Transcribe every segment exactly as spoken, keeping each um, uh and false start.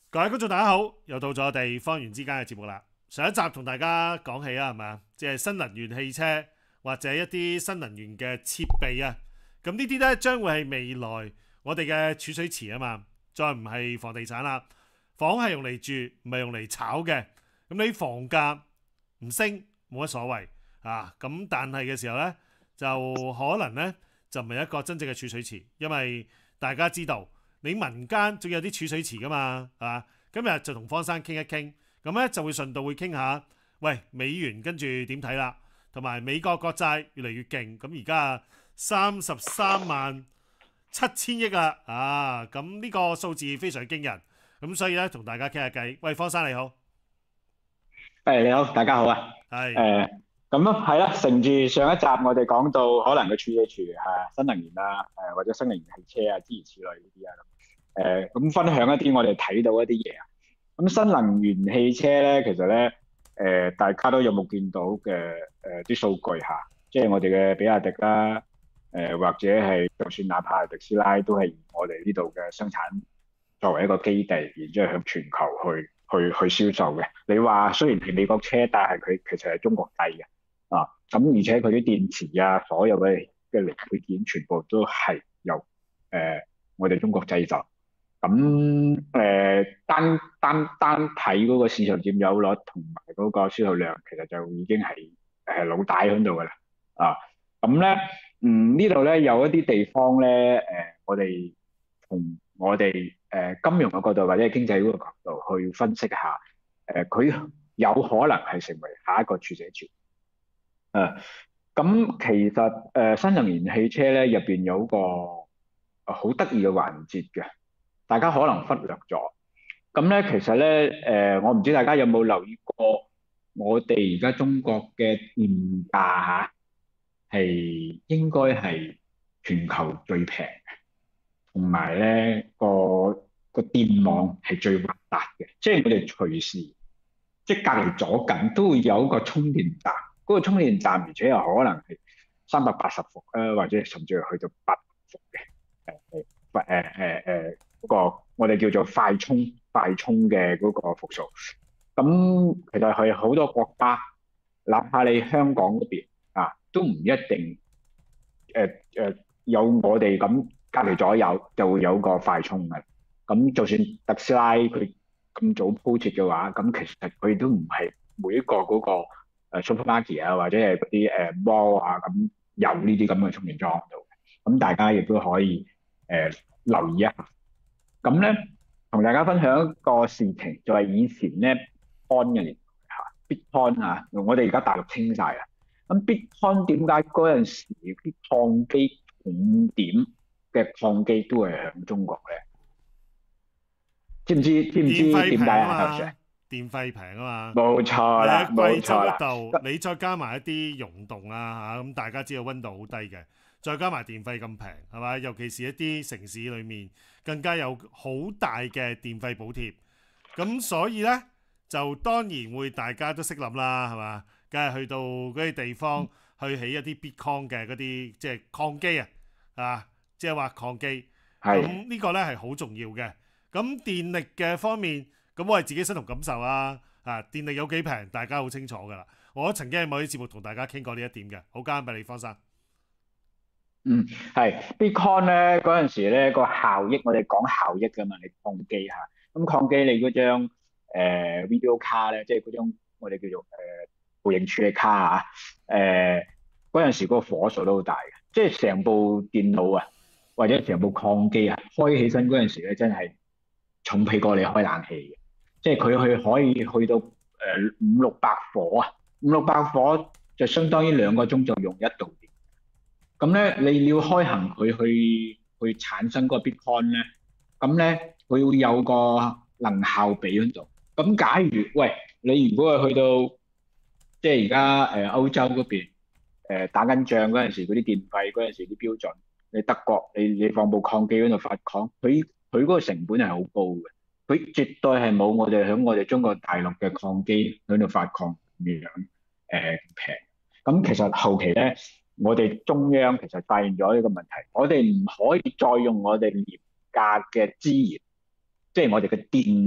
各位觀眾大家好，又到咗我哋方圓之間嘅節目啦。上一集同大家講起啊，係咪？即係新能源汽車或者一啲新能源嘅設備啊。咁呢啲呢，將會係未來我哋嘅儲水池啊嘛，再唔係房地產啦。房係用嚟住，唔係用嚟炒嘅。咁你房價唔升冇乜所謂啊。咁但係嘅時候呢，就可能呢，就唔係一個真正嘅儲水池，因為大家知道。你民間仲有啲儲水池噶嘛，係嘛？今日就同方生傾一傾，咁咧就會順道會傾下，喂美元跟住點睇啦，同埋美國國債越嚟越勁，咁而家三十三萬七千億啦，啊咁呢個數字非常驚人，咁所以咧同大家傾下偈。喂，方生你好， 誒，你好，大家好啊。 係誒，咁啊係啦，承住上一集我哋講到可能嘅儲嘢儲嚇新能源啊，誒或者新能源汽車啊，諸如此類呢啲啊。誒咁分享一啲我哋睇到一啲嘢啊。咁新能源汽車咧，其實咧誒大家都有冇見到嘅誒啲數據嚇，即係我哋嘅比亞迪啦，誒或者係就算哪怕係特斯拉，都係以我哋呢度嘅生產作為一個基地，然之後向全球去去去銷售嘅。你話雖然係美國車，但係佢其實係中國製嘅啊。咁而且佢啲電池啊，所有嘅嘅零配件全部都係由誒、呃、我哋中國製造。咁誒、呃、單單單睇嗰個市場佔有率同埋嗰個銷售量，其實就已經係誒老大喺度㗎啦。啊，咁咧，嗯呢度咧有一啲地方咧，誒、呃、我哋從我哋誒、呃、金融嘅角度或者係經濟嗰個角度去分析一下，誒、呃、佢有可能係成為下一個儲水池。誒咁其實誒、呃、新能源汽車咧入邊有個好得意嘅環節嘅，大家可能忽略咗。咁咧其實咧誒、呃、我唔知大家有冇留意過，我哋而家中國嘅電價嚇係應該係全球最平。同埋咧個個電網係最發達嘅，即係我哋隨時即係隔離左近都會有一個充電站，嗰、那個充電站而且又可能係三百八十伏啊，或者甚至係去到八百伏嘅誒誒誒誒誒嗰個我哋叫做快充快充嘅嗰個伏數。咁其實係好多國家，哪怕你香港嗰邊啊，都唔一定誒誒、呃呃、有我哋咁。隔離左右就會有個快充嘅，咁就算特斯拉佢咁早鋪設嘅話，咁其實佢都唔係每一個嗰個 supermarket 啊，或者係嗰啲誒 mall 啊咁有呢啲咁嘅充電樁喺度嘅，咁大家亦都可以誒、呃、留意一下。咁咧同大家分享一個事情，就係、是、以前咧 Bitcoin 嘅年代嚇，Bitcoin 啊，我哋而家大陸清晒啦。咁 Bitcoin 點解嗰陣時啲礦機重點嘅礦機都係響中國咧？知唔知？知唔電費平知點解啊？頭先啊嘛，電費平啊嘛。 冇錯你啦， 喺貴州冇錯啦。 嗰度，你再加埋一啲溶洞啊嚇，咁大家知道溫度好低嘅，再加埋電費咁平，係嘛？尤其是一啲城市裏面，更加有好大嘅電費補貼。咁所以呢，就當然會大家都識諗啦，係嘛？梗係去到嗰啲地方去起一啲 Bitcoin 嘅嗰啲即係礦機啊，啊，即係話礦機。 係咁呢個呢係好重要嘅。咁電力嘅方面，咁我係自己身同感受啦。啊，電力有幾平，大家好清楚㗎啦。我曾經喺某啲節目同大家傾過呢一點嘅，好交俾你方生。 嗯係 Bitcoin 咧嗰陣時咧個效益，我哋講效益㗎嘛，你礦機嚇。咁礦機你嗰張、呃、video 卡咧，即係嗰張我哋叫做誒模型處理卡啊。誒嗰陣時嗰個火數都好大嘅，即係成部電腦啊，或者成部礦機啊，開起身嗰陣時咧，真係重皮過你開冷氣嘅。即係佢去可以去到誒五六百火啊，五六百火就相當於兩個鐘就用一度電。咁咧你要開行佢去去產生嗰個 Bitcoin 咧，咁咧佢會有個能效比喺度。咁假如喂你如果係去到即係而家誒歐洲嗰邊誒打緊仗嗰陣時，嗰啲電費嗰陣時啲標準，你德國你你放部礦機喺度發礦，佢佢嗰個成本係好高嘅，佢絕對係冇我哋喺我哋中國大陸嘅礦機喺度發礦咁樣誒平。咁其實後期咧，我哋中央其實發現咗呢個問題，我哋唔可以再用我哋廉價嘅資源，即係我哋嘅電力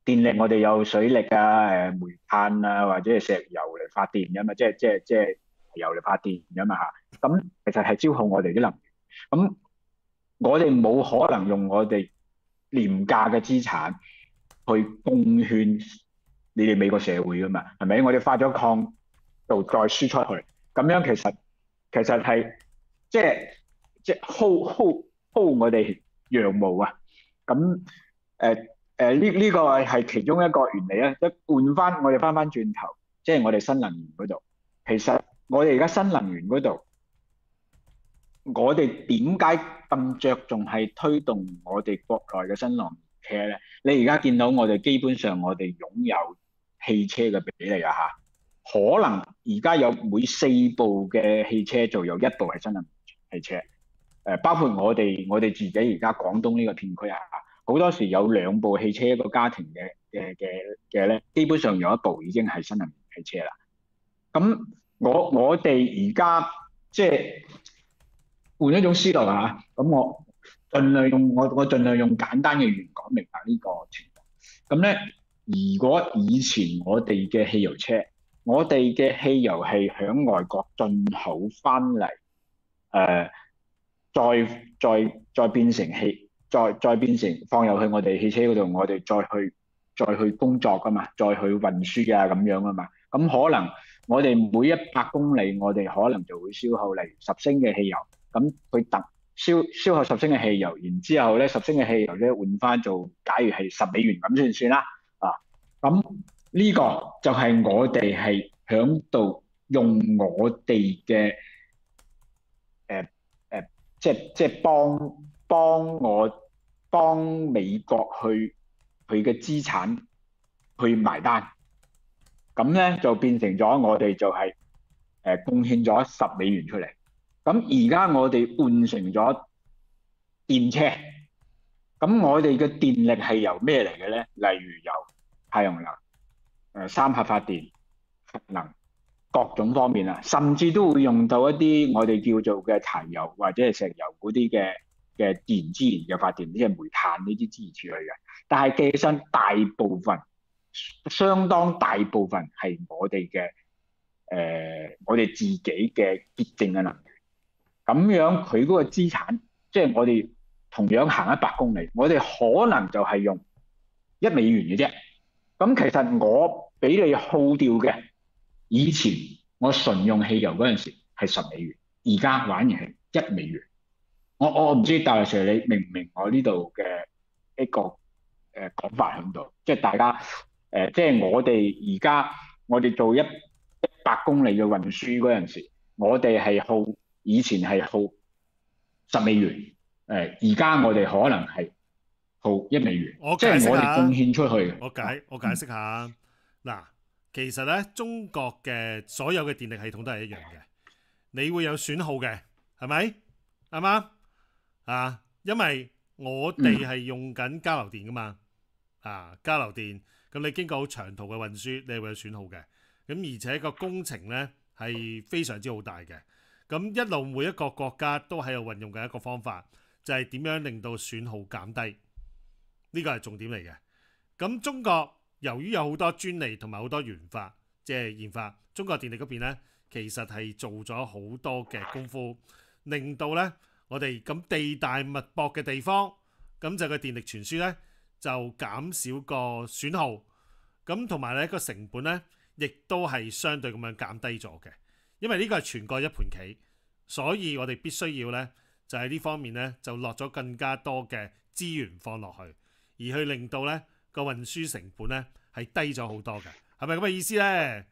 電力我哋有水力啊、誒煤炭啊，或者係石油嚟發電㗎嘛，即係即係即係油嚟發電㗎嘛嚇。咁其實係消耗我哋啲能源。咁我哋冇可能用我哋廉價嘅資產去貢獻你哋美國社會㗎嘛，係咪？我哋發咗礦就再輸出去，咁樣其實其實係即係即係 hold hold hold 我哋羊毛啊。咁誒誒呢呢個係其中一個原理啊。一換翻我哋翻翻轉頭，即係我哋新能源嗰度，其實我哋而家新能源嗰度。我哋點解咁着重係推動我哋國內嘅新能源車咧？你而家見到我哋基本上我哋擁有汽車嘅比例啊嚇，可能而家有每四部嘅汽車就有一部係新能源汽車。誒，包括我哋我哋自己而家廣東呢個片區啊，好多時有兩部汽車一個家庭嘅嘅嘅嘅咧，基本上有一部已經係新能源汽車啦。咁我我哋而家即係。換一種思路啊，咁我盡量用我我盡量用簡單嘅語言講明白呢個情況。咁咧，如果以前我哋嘅汽油車，我哋嘅汽油係響外國進口翻嚟，誒、呃，再再再變成汽，再再變成放入去我哋汽車嗰度，我哋再去再去工作噶嘛，再去運輸啊咁樣啊嘛。咁可能我哋每一百公里，我哋可能就會消耗嚟十升嘅汽油。咁佢特消消耗十升嘅汽油，然之後咧十升嘅汽油咧換翻做，假如係十美元咁算算啦。啊，咁呢個就係我哋係響度用我哋嘅誒誒，即係即係幫幫我幫美國去佢嘅資產去埋單，咁咧就變成咗我哋就係誒貢獻咗十美元出嚟。咁而家我哋換成咗電車，咁我哋嘅電力係由咩嚟嘅咧？例如由太陽能、誒三核發電、核能各種方面啊，甚至都會用到一啲我哋叫做嘅柴油或者係石油嗰啲嘅嘅自然資源嘅發電，即係煤炭呢啲諸如此類嘅。但係其實大部分、相當大部分係我哋嘅誒，我哋自己嘅潔淨嘅能源。咁樣佢嗰個資產，即係我哋同樣行一百公里，我哋可能就係用一美元嘅啫。咁其實我俾你耗掉嘅，以前我純用汽油嗰陣時係十美元，而家反而係一美元。我我唔知戴律師你明唔明我呢度嘅一個誒講法喺度？即係大家誒，即係我哋而家我哋做一一百公里嘅運輸嗰陣時，我哋係耗。以前係耗十美元，誒而家我哋可能係耗一美元，即係我哋貢獻出去。 我解我解釋下，嗱、嗯，其實咧中國嘅所有嘅電力系統都係一樣嘅，你會有損耗嘅，係咪？啱唔啱？啊，因為我哋係用緊交流電噶嘛，啊交流電，咁你經過好長途嘅運輸，你係會有損耗嘅，咁而且個工程咧係非常之好大嘅。咁一路每一個國家都喺度運用緊一個方法，就係點樣令到損耗減低，呢個係重點嚟嘅。咁中國由於有好多專利同埋好多研發，即係研發，中國電力嗰邊呢，其實係做咗好多嘅功夫，令到呢我哋咁地大物博嘅地方，咁就個電力傳輸呢就減少個損耗，咁同埋呢個成本呢，亦都係相對咁樣減低咗嘅。因為呢個係全國一盤棋，所以我哋必須要呢，就喺呢方面呢，就落咗更加多嘅資源放落去，而去令到呢個運輸成本呢係低咗好多嘅，係咪咁嘅意思呢？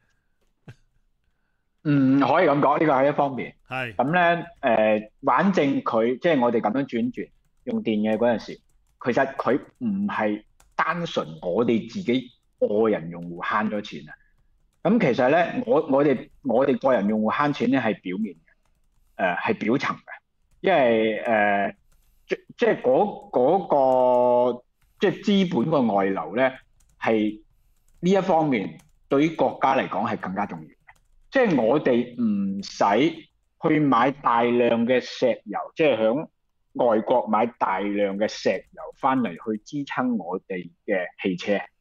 嗯，可以咁講，呢個係一方面。 係咁呢，誒，反正佢即係我哋咁樣轉轉用電嘅嗰陣時，其實佢唔係單純我哋自己個人用戶慳咗錢啊。咁其實咧，我我哋我哋個人用戶慳錢咧係表面嘅，誒、呃、係表層嘅，因為誒、呃、即即係嗰嗰個即係資本個外流咧，係呢一方面對於國家嚟講係更加重要嘅。即係我哋唔使去買大量嘅石油，即係響外國買大量嘅石油翻嚟去支撐我哋嘅汽車。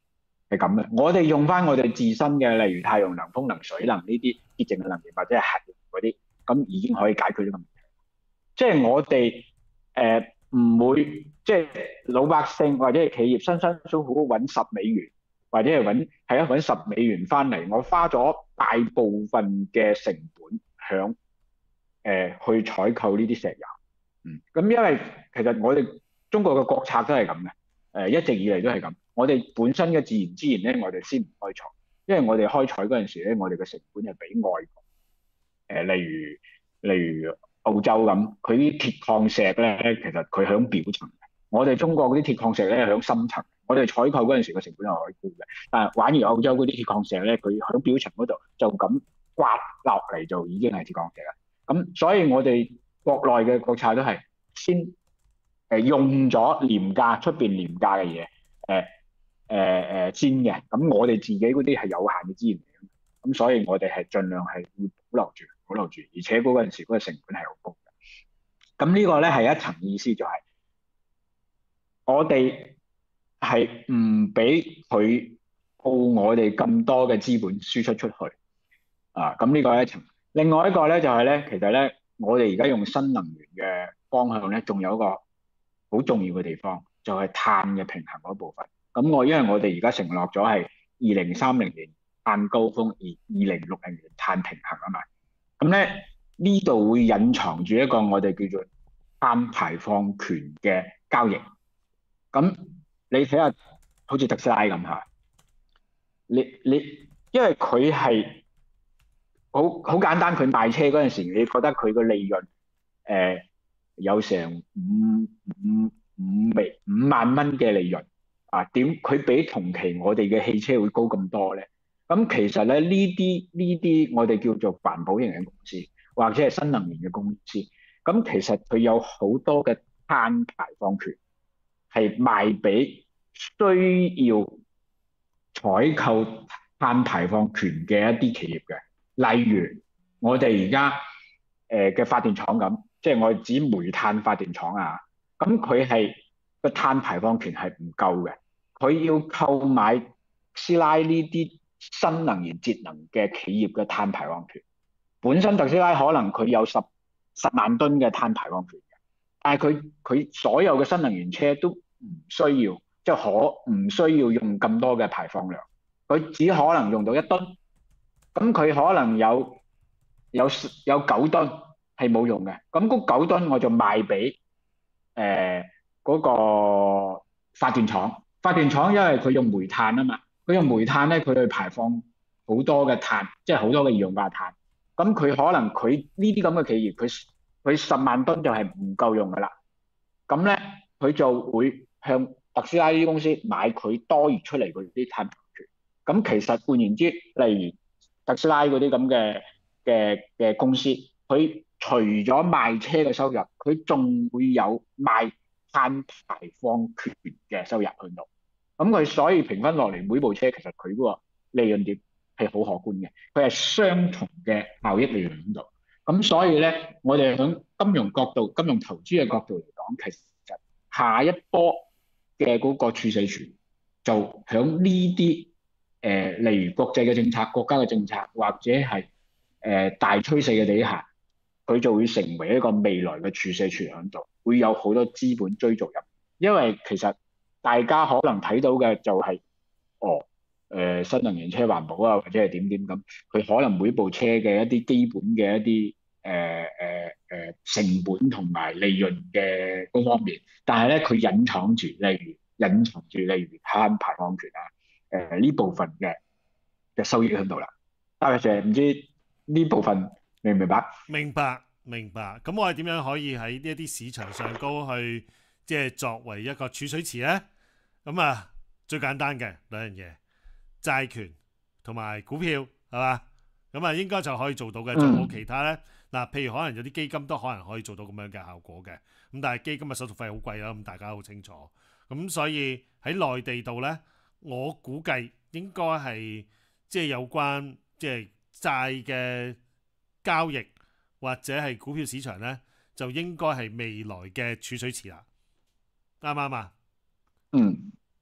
係咁嘅。我哋用翻我哋自身嘅，例如太陽能、風能、水能呢啲潔淨嘅能源，或者係核能嗰啲，咁已經可以解決呢個問題。即係我哋誒唔會，即係老百姓或者係企業辛辛苦苦揾十美元，或者係揾係啊揾十美元翻嚟，我花咗大部分嘅成本響誒、呃、去採購呢啲石油。嗯，咁因為其實我哋中國嘅國策都係咁嘅，誒、呃、一直以嚟都係咁。我哋本身嘅自然資源咧，我哋先唔開採，因為我哋開採嗰陣時咧，我哋嘅成本係比外國誒、呃，例如例如澳洲咁，佢啲鐵礦石咧，其實佢響表層，我哋中國嗰啲鐵礦石咧響深層。我哋採購嗰陣時個成本係可以高嘅，但係玩完澳洲嗰啲鐵礦石咧，佢響表層嗰度就咁刮落嚟就已經係鐵礦石啦。咁所以我哋國內嘅國策都係先誒、呃、用咗廉價出邊廉價嘅嘢，誒誒誒先嘅。咁我哋自己嗰啲係有限嘅資源嚟嘅，咁所以我哋係盡量係會保留住，保留住，而且嗰陣時嗰個成本係好高嘅。咁呢個咧係一層意思，就係我哋係唔俾佢報我哋咁多嘅資本輸出出去啊。咁呢個係一層。另外一個咧就係咧，其實咧我哋而家用新能源嘅方向咧，仲有一個好重要嘅地方，就係碳嘅平衡嗰部分。咁我因為我哋而家承諾咗係二零三零年碳高峰，而二零六零年碳平衡啊嘛。咁咧呢度會隱藏住一個我哋叫做碳排放權嘅交易。咁你睇下，好似特斯拉咁嚇，你你因為佢係好好簡單，佢賣車嗰陣時，你覺得佢個利潤誒、呃、有成五五五微五萬蚊嘅利潤啊？點佢比同期我哋嘅汽車會高咁多咧？咁其實咧呢啲呢啲我哋叫做環保型嘅公司，或者係新能源嘅公司，咁其實佢有好多嘅碳排放權係賣俾需要採購碳排放權嘅一啲企業嘅。例如我哋而家誒嘅發電廠咁，即係我指煤炭發電廠啊，咁佢係個碳排放權係唔夠嘅，佢要購買特斯拉呢啲新能源節能嘅企業嘅碳排放權。本身特斯拉可能佢有十十萬噸嘅碳排放權嘅，但係佢佢所有嘅新能源車都唔需要，即係可唔需要用咁多嘅排放量，佢只可能用到一噸。咁佢可能有有有九噸係冇用嘅，咁嗰九噸我就賣俾誒嗰個發電廠。發電廠因為佢用煤炭啊嘛，佢用煤炭咧，佢去排放好多嘅碳，即係好多嘅二氧化碳。咁佢可能佢呢啲咁嘅企業，佢佢十萬噸就係唔夠用噶啦。咁咧佢就會向特斯拉呢啲公司買佢多餘出嚟嗰啲碳排放權。咁其實換言之，例如特斯拉嗰啲咁嘅嘅嘅公司，佢除咗賣車嘅收入，佢仲會有賣碳排放權嘅收入喺度。咁佢所以平分落嚟，每部車其實佢嗰個利潤點係好可觀嘅，佢係雙重嘅效益利潤喺度。咁所以咧，我哋喺金融角度、金融投資嘅角度嚟講，其實下一波嘅嗰個處世權就喺呢啲。誒、呃，例如國際嘅政策、國家嘅政策，或者係誒、呃、大趨勢嘅底下，佢就會成為一個未來嘅處世權喺度，會有好多資本追逐入。因為其實大家可能睇到嘅就係、是，哦，誒、呃、新能源車環保啊，或者係點點咁，佢可能每部車嘅一啲基本嘅一啲誒誒誒成本同埋利潤嘅嗰方面，但係咧佢隱藏住，例如隱藏住例如碳排放權啊。誒呢、呃、部分嘅嘅收益喺度啦，但係唔知呢部分明唔明白？ 明白明白。咁我係點樣可以喺呢一啲市場上高去即係作為一個儲水池呢？咁啊最簡單嘅兩樣嘢，債權同埋股票係嘛？咁啊應該就可以做到嘅，仲有冇其他呢？嗱、嗯，譬如可能有啲基金都可能可以做到咁樣嘅效果嘅，咁但係基金嘅手續費好貴啦，咁大家好清楚。咁所以喺內地度呢。我估計應該係即係有關即係債嘅交易或者係股票市場咧，就應該係未來嘅儲水池啦。啱唔啱啊？ 嗯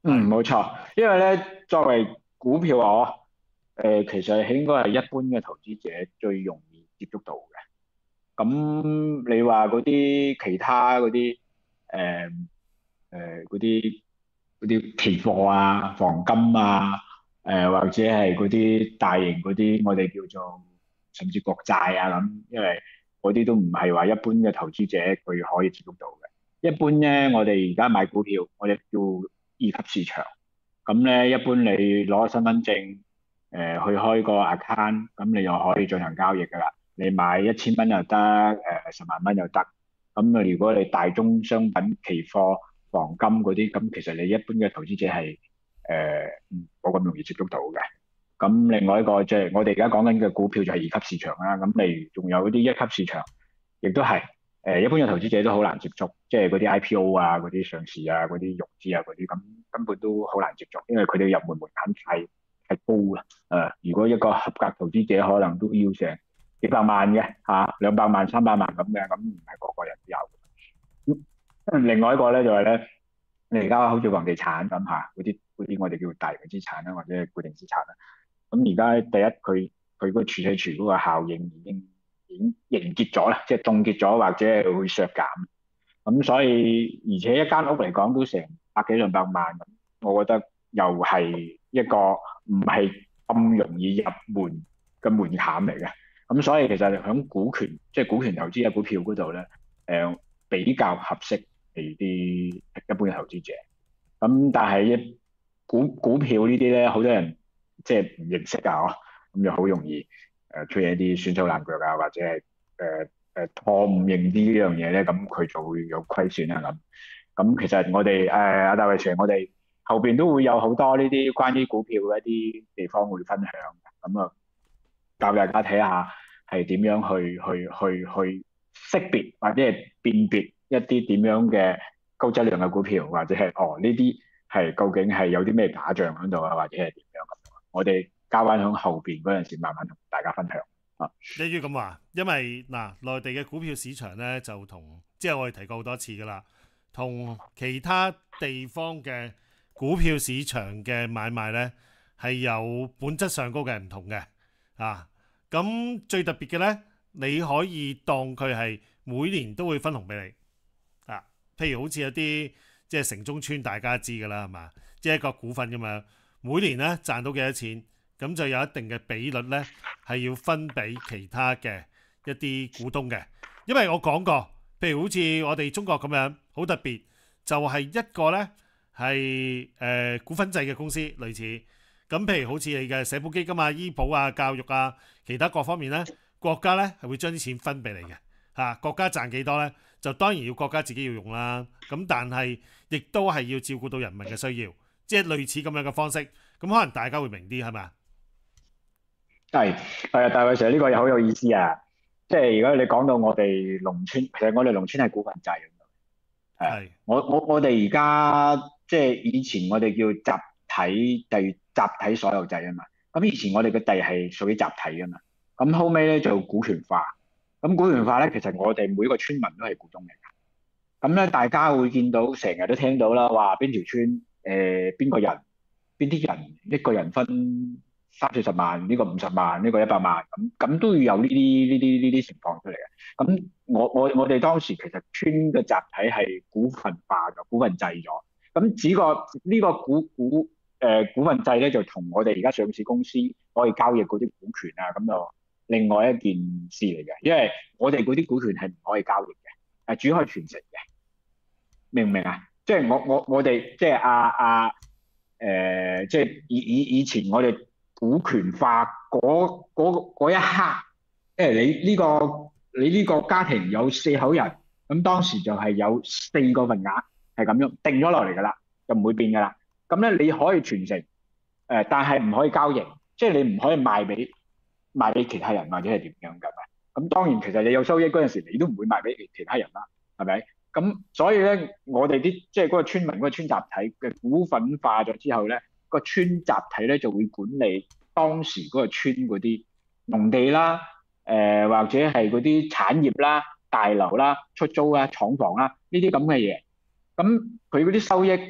嗯，冇錯，因為咧作為股票我誒、其實係應該係一般嘅投資者最容易接觸到嘅。咁你話嗰啲其他嗰啲誒誒嗰啲嗰啲期貨啊、黃金啊，誒、或者係嗰啲大型嗰啲我哋叫做甚至國債啊咁，因為嗰啲都唔係話一般嘅投資者佢可以接觸到嘅。一般咧，我哋而家買股票，我哋叫二級市場。咁咧，一般你攞個身份證，誒、去開個 account，咁你又可以進行交易㗎啦。你買一千蚊又得，誒、十萬蚊又得。咁啊，如果你大宗商品、期貨、黃金嗰啲，咁其實你一般嘅投資者係誒冇咁容易接觸到嘅。咁另外一個即係我哋而家講緊嘅股票就係二級市場啦。咁你仲有啲一級市場，亦都係誒一般嘅投資者都好難接觸，即係嗰啲 I P O 啊、嗰啲上市啊、嗰啲融資啊嗰啲，咁根本都好難接觸，因為佢哋入門門檻太太高啦。誒、如果一個合格投資者可能都要成幾百萬嘅嚇，兩百萬、三百萬咁嘅，咁唔係個個人都有。咁另外一個咧就係咧，你而家好似房地產咁嚇，嗰啲嗰啲我哋叫大型資產啦，或者係固定資產啦。咁而家第一佢佢嗰個儲蓄池嗰個效應已經已經凝結咗啦，即係凍結咗或者係會削減。咁所以而且一間屋嚟講都成百幾兩百萬咁，我覺得又係一個唔係咁容易入門嘅門檻嚟嘅。咁所以其實喺股權即係股權投資嘅股票嗰度咧，誒、比較合適係啲一般嘅投資者。咁但係一股股票呢啲咧，好多人即係唔認識啊，嗬，咁就好容易誒、出現一啲損手爛腳啊，或者係誒誒錯誤認知呢樣嘢咧，咁佢就會有虧損啊咁。咁其實我哋誒阿大衛 Sir，我哋後邊都會有好多呢啲關於股票嘅一啲地方會分享嘅，咁啊教大家睇下係點樣去去去去識別或者係辨別一啲點樣嘅高質量嘅股票，或者係哦呢啲係究竟係有啲咩假象喺度啊，或者係點樣咁。我哋交翻響後邊嗰陣時，慢慢同大家分享啊。 你要咁話，因為嗱，內地嘅股票市場咧就同即係我哋提過好多次噶啦，同其他地方嘅股票市場嘅買賣咧係有本質上高嘅唔同嘅啊。咁最特別嘅咧，你可以當佢係每年都會分紅俾你啊。譬如好似有啲即係城中村，大家知噶啦，係嘛？即係一個股份咁樣，每年咧賺到幾多錢，咁就有一定嘅比率咧係要分俾其他嘅一啲股東嘅。因為我講過，譬如好似我哋中國咁樣，好特別，就係一個咧係誒股份制嘅公司，類似咁。譬如好似你嘅社保基金啊、醫保啊、教育啊，其他各方面咧，國家咧係會將啲錢分俾你嘅嚇。國家賺幾多咧，就當然要國家自己要用啦。咁但係亦都係要照顧到人民嘅需要，即係類似咁樣嘅方式。咁可能大家會明啲係咪？ 係係啊，大衛 Sir 呢個又好有意思啊！即係如果你講到我哋農村，其實我哋農村係股份制咁。係係我我我哋而家即係以前我哋叫集體地集體所有制啊嘛。咁以前我哋嘅地係屬於集體噶嘛。咁後尾咧就股權化。咁股權化咧，其實我哋每一個村民都係股東嚟㗎。咁咧大家會見到成日都聽到啦，話邊條村誒邊個人邊啲人一個人分三四十萬，呢個五十萬，呢個一百萬，咁咁都要有呢啲呢啲呢啲情況出嚟嘅。咁我我我哋當時其實村嘅集體係股份化咗，股份制咗。咁只個呢個股股誒股份制咧，就同我哋而家上市公司可以交易嗰啲股權啊，咁就另外一件事嚟嘅。因為我哋嗰啲股權係唔可以交易嘅，係只可以傳承嘅，明唔明啊？即係我我我哋即係阿阿誒，即係以以以前我哋股權化嗰嗰嗰一刻，即係你呢個你呢個家庭有四口人，咁當時就係有四個份額係咁樣定咗落嚟㗎啦，就唔會變㗎啦。咁咧你可以傳承，誒、但係唔可以交易，即係你唔可以賣俾賣俾其他人或者係點樣㗎嘛。咁當然其實你有收益嗰陣時，你都唔會賣俾其他人啦，係咪？咁所以咧，我哋啲即係嗰個村民嗰個村集體嘅股份化咗之後咧，個村集體咧就會管理當時嗰個村嗰啲農地啦，誒、或者係嗰啲產業啦、大樓啦、出租啦、廠房啦呢啲咁嘅嘢。咁佢嗰啲收益誒、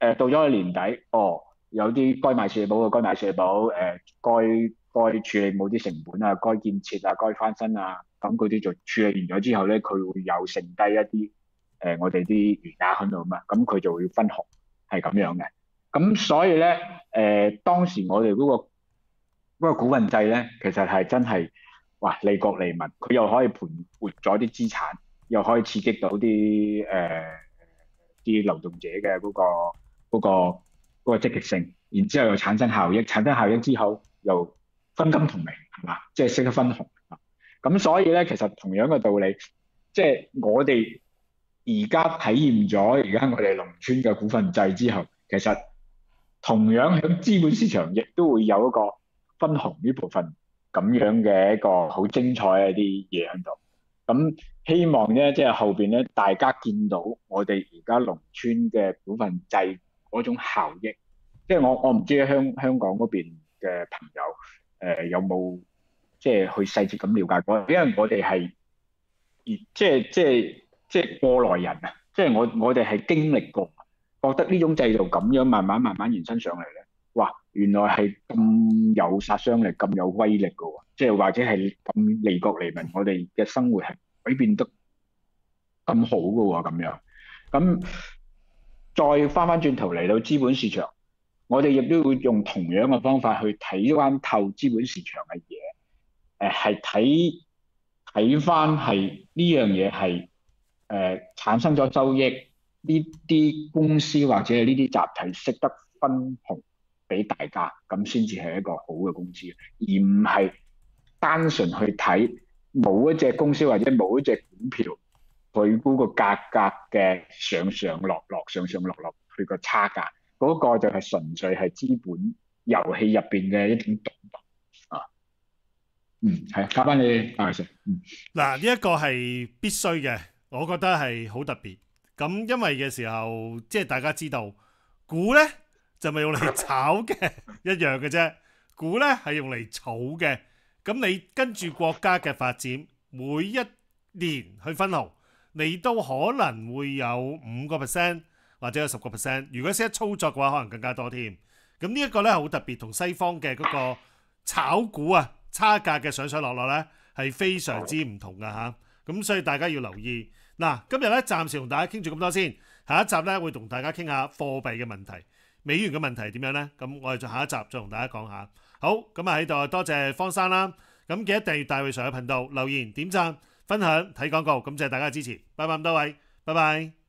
誒到咗去年底，哦，有啲該買社保嘅該買社保，誒、呃、該該處理冇啲成本啊，該建設啊，該翻新啊，咁嗰啲就處理完咗之後咧，佢會有剩低一啲誒、呃、我哋啲餘額喺度啊嘛，咁佢就會分紅，係咁樣嘅。咁所以咧，誒、呃、當時我哋嗰、個嗰個股份制咧，其實係真係哇利國利民，佢又可以盤活咗啲資產，又可以刺激到啲誒啲流動者嘅嗰、個嗰、個嗰、個積極性，然之後又產生效益，產生效益之後又分金同名係嘛，即係識得分紅。咁所以咧，其實同樣嘅道理，即係我哋而家體驗咗而家我哋農村嘅股份制之後，其實同樣喺資本市場亦都會有一個分紅呢部分咁樣嘅一個好精彩嘅一啲嘢喺度。咁希望咧，即係後邊咧，大家見到我哋而家農村嘅股份制嗰種效益。即係我我唔知香香港嗰邊嘅朋友誒、呃、有冇即係去細節咁了解過，因為我哋係而即係即係即係過來人啊，即係我我哋係經歷過，覺得呢種制度咁樣慢慢慢慢延伸上嚟咧，哇！原來係咁有殺傷力、咁有威力嘅喎，即係或者係咁利國利民，我哋嘅生活係改變得咁好嘅喎，咁樣咁再翻翻轉頭嚟到資本市場。我哋亦都會用同樣嘅方法去睇翻透資本市場嘅嘢，誒係睇睇翻係呢樣嘢係誒產生咗收益，呢啲公司或者係呢啲集體識得分紅俾大家，咁先至係一個好嘅公司，而唔係單純去睇某一隻公司或者某一隻股票佢嗰個價格嘅上上落落、上上落落，佢個差價。嗰個就係純粹係資本遊戲入邊嘅一種賭博啊，嗯，係交翻你阿成，嗯， 嗱呢一個係必須嘅，我覺得係好特別。咁因為嘅時候，即係大家知道，股呢就咪用嚟炒嘅一樣嘅啫，股呢係用嚟儲嘅。咁你跟住國家嘅發展，每一年去分紅，你都可能會有五個 percent。或者有十個 percent，如果識得操作嘅話，可能更加多添。咁呢一個咧好特別，同西方嘅嗰個炒股啊，差價嘅上上落落咧係非常之唔同㗎嚇。咁所以大家要留意。嗱，今日咧暫時同大家傾住咁多先，下一集咧會同大家傾下貨幣嘅問題、美元嘅問題點樣咧？咁我哋就下一集再同大家講下。好，咁啊喺度多謝方生啦。咁記得訂閱大衛 Sir嘅頻道，留言、點讚、分享、睇廣告，感謝大家支持。拜拜咁多位，拜拜。